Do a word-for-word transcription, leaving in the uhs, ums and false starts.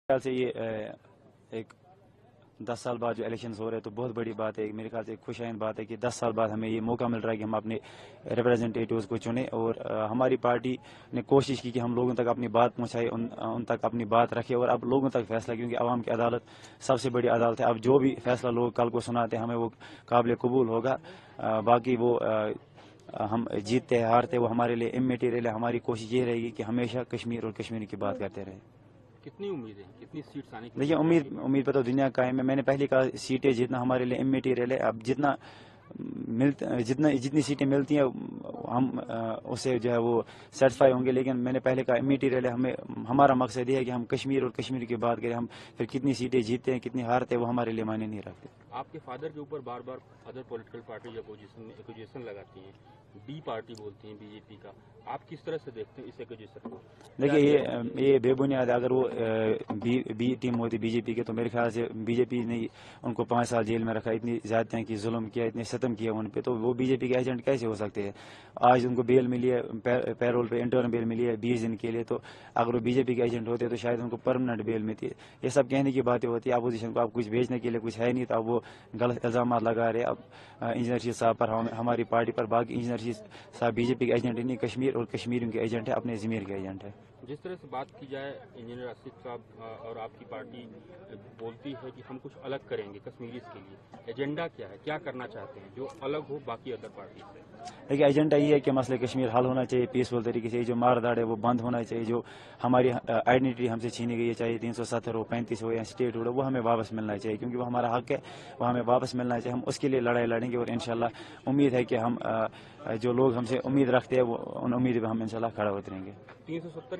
خیال سے یہ ایک دس سال بعد جو الیکشنز ہو رہے ہیں تو بہت بڑی بات ہے. میرے خیال سے ایک خوش آئند بات ہے کہ دس سال بعد ہمیں یہ موقع مل رہا ہے کہ ہم اپنے ریپرزنٹیٹیوز کو چنیں, اور ہماری پارٹی نے کوشش کی کہ ہم لوگوں تک اپنی بات پہنچائے, ان, ان تک اپنی بات رکھے اور اب لوگوں تک فیصلہ, کیونکہ عوام کی عدالت سب سے بڑی عدالت ہے. اب جو بھی فیصلہ لوگ کل کو سناتے ہیں ہمیں وہ قابل قبول ہوگا. باقی وہ ہم جیتتے ہارتے وہ ہمارے لیے امیٹیریل ہے. ہماری کوشش یہ رہے گی کہ ہمیشہ کشمیر اور کشمیر کی بات کرتے رہیں. کتنی امید ہے, کتنی سیٹس آنے کی؟ دیکھیے امید امید پہ تو دنیا قائم ہے. میں نے پہلے کہا سیٹیں جتنا ہمارے لیے امیٹیریل ہے, اب جتنا ملتا جتنا جتنی سیٹیں ملتی ہیں ہم اسے جو ہے وہ سیٹسفائی ہوں گے, لیکن میں نے پہلے کہا امیٹیریل ہے. ہمیں ہمارا مقصد یہ ہے کہ ہم کشمیر اور کشمیر کی بات کریں. ہم پھر کتنی سیٹیں جیتتے ہیں کتنی ہارتے ہیں وہ ہمارے لیے معنی نہیں رکھتے. آپ کے فادر کے اوپر بار بار other political party opposition opposition لگاتی ہیں, بی پارٹی بولتی ہیں بی جے پی کا, آپ کس طرح سے دیکھتے ہیں اس اپوزیشن کو؟ دیکھیے یہ یہ بے بنیاد ہے. اگر وہ B B team B J P پی کے تو میرے خیال سے بی جے پی نے ان کو پانچ سال جیل میں رکھا, اتنی زیادتیاں کی, ظلم کیا, اتنے ستم کیا ان پہ, تو وہ بی جے پی کے ایجنٹ کیسے ہو سکتے ہیں؟ آج ان کو بیل ملی ہے, پیرول پہ انٹرن بیل ملی ہے بیس دن کے لیے, تو اگر وہ بی جے پی کے ایجنٹ ہوتے تو شاید ان کو پرماننٹ بیل ملتی ہے. یہ سب کہنے کی باتیں ہوتی ہے. اپوزیشن کو اب کچھ بھیجنے کے لیے کچھ ہے نہیں, تو اب وہ غلط الزامات لگا رہے. اب انجینئر شیخ صاحب پر, ہماری پارٹی پر, باقی انجینئر شیخ صاحب بی جے پی کے ایجنٹ نہیں, کشمیر اور کشمیریوں کے ایجنٹ ہے, اپنے ضمیر کے ایجنٹ ہے. جس طرح سے بات کی جائے انجینئر آصف صاحب اور آپ کی پارٹی بولتی ہے کہ ہم کچھ الگ کریں گے کشمیریز کے لیے, ایجنڈا کیا ہے, کیا کرنا چاہتے ہیں جو الگ ہو باقی ادر پارٹی سے؟ دیکھیے ایجنڈا یہ ہے کہ مسئلہ کشمیر حل ہونا چاہیے پیسفل طریقے سے. جو مار داڑ ہے وہ بند ہونا چاہیے, جو ہماری آئیڈینٹی ہم سے چھینی گئی ہے, چاہے تین سو ستر ہو, پینتیس ہو یا اسٹیٹ ہو, وہ ہمیں واپس ملنا چاہیے, کیونکہ وہ ہمارا حق ہے, وہ ہمیں واپس ملنا چاہیے. ہم اس کے لیے لڑائی لڑیں گے, اور انشاءاللہ امید ہے کہ ہم جو لوگ ہم سے امید رکھتے ہیں وہ ان امید پہ ہم انشاءاللہ کھڑا اتریں گے. تین سو ستر